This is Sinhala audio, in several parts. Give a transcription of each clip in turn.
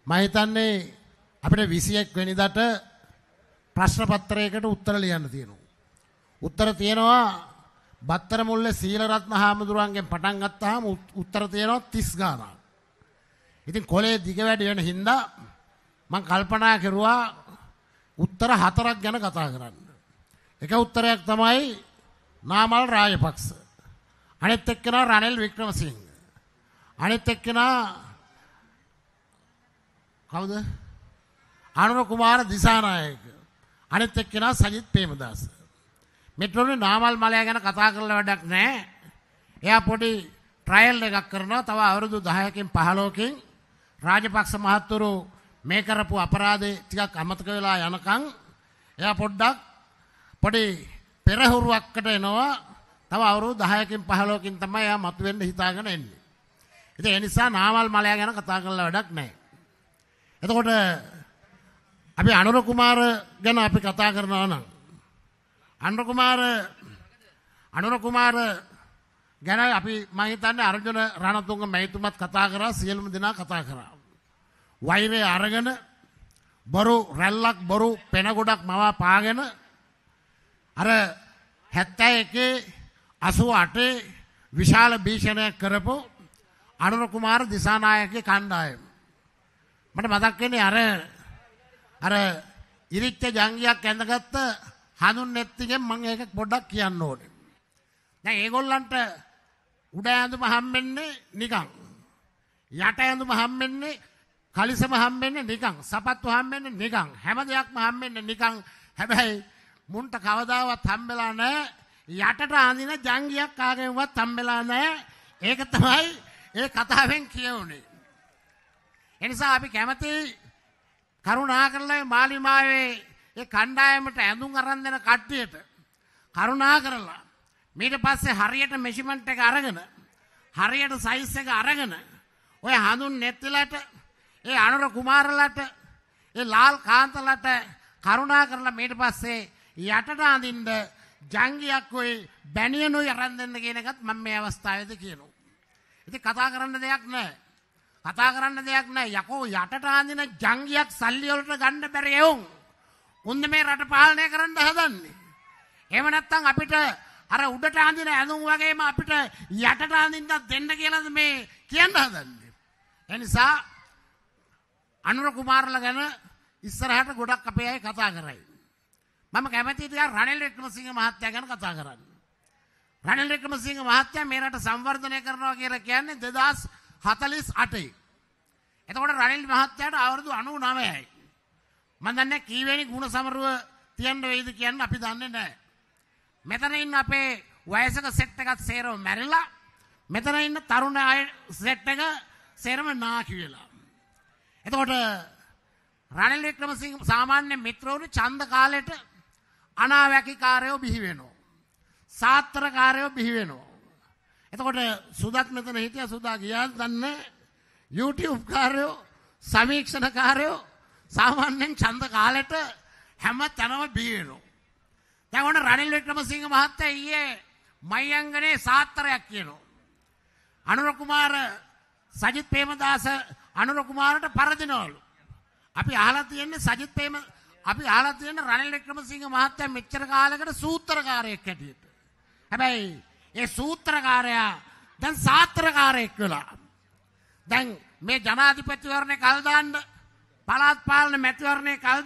මම හිතන්නේ අපිට 21 වෙනිදාට ප්‍රශ්න පත්‍රයකට උත්තර ලියන්න තියෙනවා. උත්තර තියෙනවා බත්තර මුල්ලේ සීලරත්න හාමුදුරුවන්ගෙන් පටන් ගත්තාම උත්තර තියෙනවා 30 ගානක්. ඉතින් කොලේ දිග වැඩි වෙන හින්දා මම කල්පනා කරුවා උත්තර 4ක් ගැන කතා කරන්න. එක උත්තරයක් තමයි නාමල් රාජපක්ෂ. අනිත් එක්කෙනා රනිල් වික්‍රමසිංහ. අනිත් එක්කෙනා කවුද? අනුර කුමාර දිසානායක. අනිත් එක්කෙනා සජිත් ප්‍රේමදාස. මෙතනනේ නාමල් මලයා ගැන කතා කරලා වැඩක් නැහැ. එයා පොඩි ට්‍රයල් එකක් කරනවා. තව අවුරුදු 10කින් 15කින් රාජපක්ෂ මහත්වරු මේ කරපු අපරාධේ ටිකක් අමතක වෙලා යනකම් එයා පොඩ්ඩක් පොඩි පෙරහුරුවක්කට එනවා. තව අවුරුදු 10කින් 15කින් තමයි එයා මතුවෙන්න හිතාගෙන එන්නේ. ඉතින් ඒ නිසා නාමල් මලයා ගැන කතා කරලා වැඩක් නැහැ. එතකොට අපි අනුර කුමාර ගැන අපි කතා කරනවා නම් අනුර කුමාර ගැන අපි මම හිතන්නේ අර්ජුන රණතුංග මැතිතුමත් කතා කරා, සියලුම දෙනා කතා කරා. වෛරය අරගෙන බොරු රැල්ලක් බොරු පෙන ගොඩක් මවා පාගෙන අර 71 88 විශාල භීෂණයක් කරපු අනුර කුමාර දිසානායකගේ කණ්ඩායම. මට මතක් වෙන්නේ අර ඉරිච්ච ජංගියක් ඇඳගත්ත හඳුන් නැත්තිගෙන් මම ඒක පොඩ්ඩක් කියන්න ඕනේ. දැන් ඒගොල්ලන්ට උඩ ඇඳුම හම්බෙන්නේ නිකන්. යට ඇඳුම හම්බෙන්නේ කලිසම හම්බෙන්නේ නිකන්. සපත්තු හම්බෙන්නේ නිකන්. හැම දෙයක්ම හම්බෙන්නේ නිකන්. හැබැයි මුන්ට කවදාවත් හම්බෙලා නැහැ. යටට අඳින ජංගියක් කාගෙන්වත් හම්බෙලා නැහැ. ඒක තමයි ඒ කතාවෙන් කියවුනේ. එනිසා අපි කැමති කරුණාකරලා මාලිමාවේ ඒ කණ්ඩායමට ඇඳුම් අරන් දෙන කට්ටියට කරුණාකරලා ඊට පස්සේ හරියට මෙෂර්මන්ට් එක අරගෙන හරියට සයිස් එක අරගෙන ඔය හඳුන් නැතිලට ඒ අනුර කුමාරලට ඒ ලාල් කාන්තලට කරුණාකරලා ඊට පස්සේ යටට අඳින්න ජංගියක් ඔය බැනියනුයි අරන් දෙන්න කියන එකත් මම මේ අවස්ථාවේදී කියනවා. ඉතින් කතා කරන්න දෙයක් නැහැ. කතා කරන්න දෙයක් නැහැ. යකෝ යටට අඳින ජංගියක් සල්ලි වලට ගන්න බැරි එවුන්. උන්ද මේ රට පාලනය කරන්න හදන්නේ. එහෙම නැත්නම් අපිට අර උඩට අඳින ඇඳුම් වගේම අපිට යටට අඳින්නත් දෙන්න කියලාද මේ කියන්න හදන්නේ. ඒ නිසා අනුර කුමාරලා ගැන ඉස්සරහට ගොඩක් අපේ අය කතා කරයි. මම කැමතියි ටිකක් රනිල් වික්‍රමසිංහ මහත්තයා ගැන කතා කරන්න. රනිල් වික්‍රමසිංහ මහත්තයා මේ රට සංවර්ධනය කරනවා කියලා කියන්නේ 2048. එතකොට රනිල් මහත්තයාට අවුරුදු 99යි. මම දන්නේ කීවෙනි ගුණ සමරුව තියන්න වෙයිද කියන්න අපි දන්නේ නැහැ. මෙතන ඉන්න අපේ වයසක සෙට් එකත් සේරම මැරිලා, මෙතන ඉන්න තරුණ අය සෙට් එක සේරම නාකි වෙලා. එතකොට රනිල් වික්‍රමසිංහ සාමාන්‍ය මිත්‍රවරු ඡන්ද කාලෙට අනාවැකිකාරයෝ බිහි වෙනවා. සාත්‍රකාරයෝ බිහි වෙනවා. එතකොට සුදත් මෙතන හිටියා, සුදා ගියාද දන්නේ. YouTube කාරයෝ, සමීක්ෂණකාරයෝ සාමාන්‍යයෙන් ඡන්ද කාලෙට හැම තැනම බිහි වෙනවා. දැන් ඔන්න රනිල් වික්‍රමසිංහ මහත්තයා ඊයේ මයංගනේ සාත්‍රයක් කියනවා. අනුර කුමාර සජිත් ප්‍රේමදාස අනුර කුමාරට පරදිනවලු. අපි අහලා තියෙන්නේ රනිල් වික්‍රමසිංහ මහත්තයා මෙච්චර කාලයකට සූත්‍රකාරයෙක් හැටියට. හැබැයි ඒ සූත්‍රකාරයා දැන් සාත්‍රකාරයෙක් වෙලා. දැන් මේ ජනාධිපතිවරණේ කල් දාන්න, පළාත් පාලන මැතිවරණේ කල්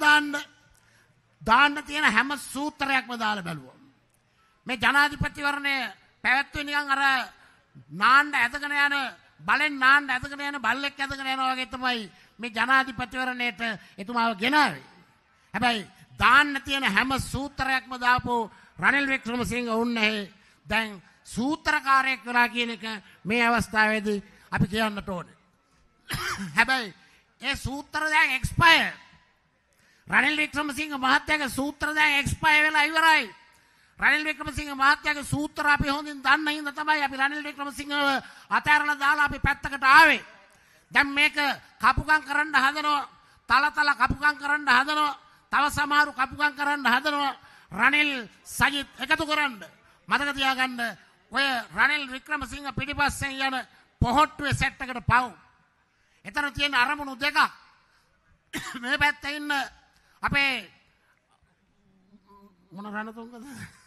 දාන්න තියෙන හැම සූත්‍රයක්ම දාලා බැලුවා. මේ ජනාධිපතිවරණය පැවැත්වුවේ නිකන් අර නාන්න ඇදගෙන යන බලෙන් නාන්න ඇදගෙන යන බල්ලෙක් ඇදගෙන යනවා වගේ තමයි මේ ජනාධිපතිවරණයට එතුමාව ගෙනාවේ. හැබැයි දාන්න තියෙන හැම සූත්‍රයක්ම දාපු රනිල් වික්‍රමසිංහ උන්නේ දැන් සූත්‍රකාරයෙක් වෙලා කියන එක මේ අවස්ථාවේදී අපි කියන්නට ඕනේ. හැබැයි ඒ සූත්‍ර දැන් එක්ස්පයර්. රනිල් වික්‍රමසිංහ මහත්තයාගේ සූත්‍ර දැන් එක්ස්පයර් වෙලා ඉවරයි. රනිල් වික්‍රමසිංහ මහත්තයාගේ සූත්‍ර අපි හොඳින් දන්න හින්දා තමයි අපි රනිල් වික්‍රමසිංහව අතහැරලා දාලා අපි පැත්තකට ආවේ. දැන් මේක කපුකම් කරන්න හදනවා. තල කපුකම් කරන්න හදනවා. තව සමහරු කපුකම් කරන්න හදනවා. රනිල් සජිත් එකතු කරන්න. මතක තියාගන්න ඔය රනිල් වික්‍රමසිංහ පිටිපස්සෙන් යන පොහොට්ටුවේ සෙට් එකට පව්. එතන තියෙන අරමුණු දෙකක්. මේ පැත්තේ ඉන්න අපේ මොන රණතුංගද?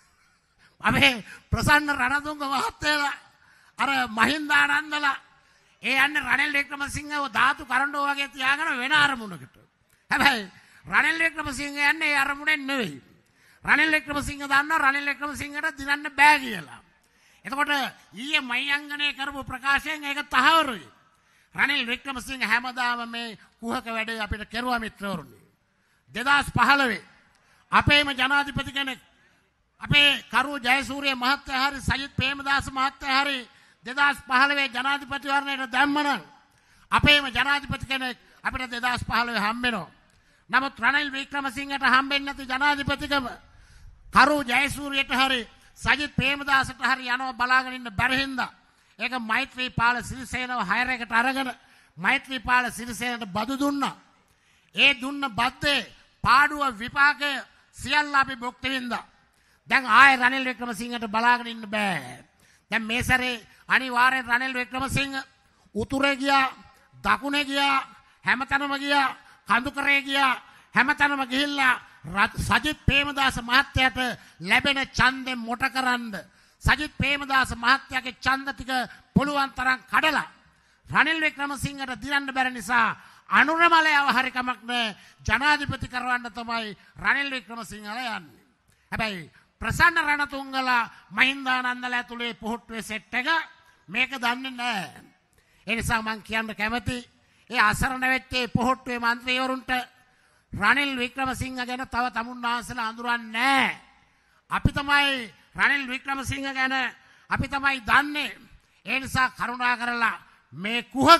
අපේ ප්‍රසන්න රණතුංග මහත්තයලා අර මහින්දානන්දලා ඒ යන්නේ රනිල් වික්‍රමසිංහව ධාතු කරඬෝ වගේ තියාගෙන වෙන අරමුණකට. හැබැයි රනිල් වික්‍රමසිංහ යන්නේ ඒ අරමුණෙන් නෙවෙයි. රනිල් වික්‍රමසිංහ දන්නා රනිල් වික්‍රමසිංහට දිනන්න බෑ කියලා. එතකොට ඊයේ මයංගනේ කරපු ප්‍රකාශයෙන් ඒක තහවුරුයි. රනිල් වික්‍රමසිංහ හැමදාම මේ කුහක වැඩේ අපිට කෙරුවා මිත්‍රවරුනි. 2015 අපේම ජනාධිපති කෙනෙක් අපේ කරු ජයසූරිය මහත්තයා හරි සජිත් ප්‍රේමදාස මහත්තයා හරි 2015 ජනාධිපතිවරණයට දැම්මනම් අපේම ජනාධිපති කෙනෙක් අපිට 2015 හම්බ වෙනවා. නමුත් රනිල් වික්‍රමසිංහට හම්බෙන්නේ නැති ජනාධිපතිකම කරු ජයසූරියට හරි සජිත් ප්‍රේමදාසට හරි යනවා බලාගෙන ඉන්න බැරි හින්දා ඒක මෛත්‍රීපාල සිරිසේනව හයර් එකට අරගෙන මෛත්‍රීපාල සිරිසේනට බදු දුන්නා. ඒ දුන්න බද්දේ පාඩුව විපාකය සියල්ල අපි භුක්ති විඳා. දැන් ආයේ රනිල් වික්‍රමසිංහට බලාගෙන ඉන්න බෑ. දැන් මේ සැරේ අනිවාර්යෙන් රනිල් වික්‍රමසිංහ උතුරේ ගියා, දකුණේ ගියා, හැමතැනම ගියා, කඳුකරේ ගියා, හැමතැනම ගිහිල්ලා සජිත් ප්‍රේමදාස මහත්තයාට ලැබෙන ඡන්දෙ මොට කරන්න සජිත් ප්‍රේමදාස මහත්තයාගේ ඡන්ද ටික පුළුවන් තරම් කඩලා රනිල් වික්‍රමසිංහට දිනන්න බැරි නිසා අනුරමලයව හරි කමක් නැහැ ජනාධිපති කරවන්න තමයි රනිල් වික්‍රමසිංහලා යන්නේ. හැබැයි ප්‍රසන්න රණතුංගලා මහින්දානන්දලා ඇතුලේ පොහොට්ටුවේ සෙට් එක මේක දන්නේ නැහැ. ඒ නිසා මම කියන්න කැමති ඒ අසරණ වෙච්ච පොහොට්ටුවේ മന്ത്രിවරුන්ට රනිල් වික්‍රමසිංහ ගැන තව තමුන්නාන්සලා අඳුරන්නේ නැහැ. අපි තමයි රනිල් වික්‍රමසිංහ ගැන අපි තමයි දන්නේ. ඒ නිසා කරුණා කරලා මේ කුහක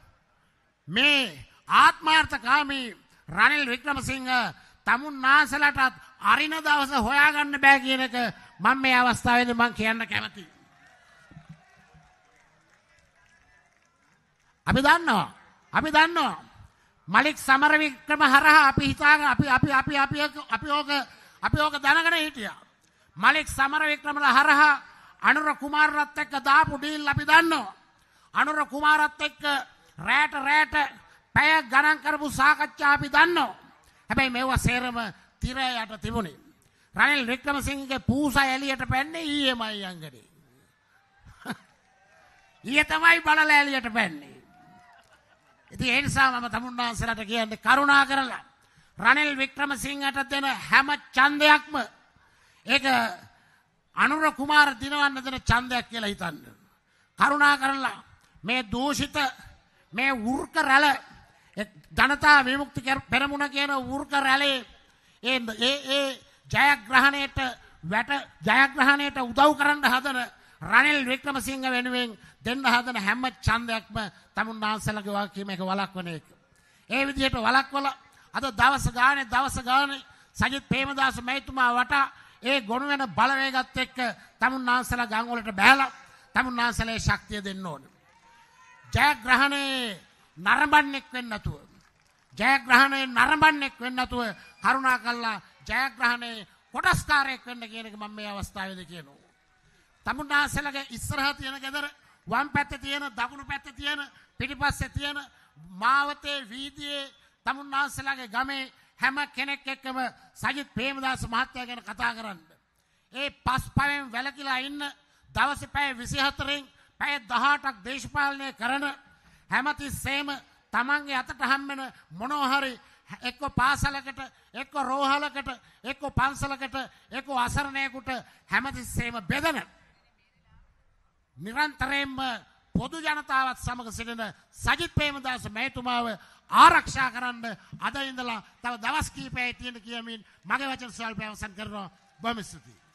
මේ ආත්මාර්ථකාමී රනිල් වික්‍රමසිංහ තමුන්නාන්සලටත් අරින දවස හොයාගන්න බෑ කියන එක මම මේ අවස්ථාවේදී මම කියන්න කැමතියි. අපි දන්නවා මලික් සමරවික්‍රම හරහා අපි හිතාගෙන අපි ඕක දැනගෙන හිටියා. මලික් සමරවික්‍රමලා හරහා අනුර කුමාරරත් එක්ක දාපු ඩීල් අපි දන්නවා. අනුර කුමාරත් එක්ක රැට පැය ගණන් කරපු සාකච්ඡා අපි දන්නවා. හැබැයි මේවා සේරම තිර යට තිබුණේ. රනිල් වික්‍රමසිංහගේ පූසා එළියට පැන්නේ ඊයේමයි යංගනේ. ඊයේ තමයි බලලා එළියට පැන්නේ. ඉතින් ඒ නිසා මම තමුන්නාන්සලට කියන්නේ කරුණා කරලා රනිල් වික්‍රමසිංහට දෙන හැම ඡන්දයක්ම ඒක අනුර කුමාර දිනවන්න දෙන ඡන්දයක් කියලා හිතන්න. කරුණා කරලා මේ දූෂිත මේ වෘක රැළ ජනතා විමුක්ති පෙරමුණ කියන වෘක රැළේ ඒ ජයග්‍රහණයට උදව් කරන්න හදන රනිල් වික්‍රමසිංහ වෙනුවෙන් දෙන්න හදන හැම ඡන්දයක්ම තමුන්නාන්සලගේ වගකීම එක වළක්වන එක. ඒ විදිහට වළක්වලා අද දවස් ගානේ සජිත් ප්‍රේමදාස මහතුමා වටා ඒ ගොනු වෙන බලවේගත් එක්ක තමුන්නාන්සලා ගම් වලට බහැලා තමුන්නාන්සලේ ශක්තිය දෙන්න ඕන. ජයග්‍රහණේ නරඹන්නෙක් වෙන්න නැතුව කරුණා කළා ජයග්‍රහණේ කොටස්කාරයෙක් වෙන්න කියන එක මම මේ අවස්ථාවේදී කියනවා. තමුන්නාන්සලගේ ඉස්සරහා තියෙන ගෙදර වම් පැත්තේ තියෙන දකුණු පැත්තේ තියෙන පිටිපස්සේ තියෙන මාවතේ වීදියේ තමුන්නාන්සලගේ ගමේ හැම කෙනෙක් එක්කම සජිත් ප්‍රේමදාස මහත්තයා ගැන කතා කරන්න. ඒ පස් පවෙන් වැළකීලා ඉන්න දවසේ පැය 24න් පැය 18ක් දේශපාලනය කරන හැමතිස්සෙම තමන්ගේ අතට හම්බෙන මොනවා හරි එක්ක පාසලකට එක්ක රෝහලකට එක්ක පන්සලකට එක්ක අසරණයෙකුට හැමතිස්සෙම බෙදන නිරන්තරයෙන්ම පොදු ජනතාවත් සමග සිටින සජිත් ප්‍රේමදාස මහතුමාව ආරක්ෂා කරන්න අද ඉඳලා තව දවස් කිහිපයක් තියෙන කියමින් මගේ වචන ස්වල්පය අවසන් කරනවා. බොහොම ස්තුතියි.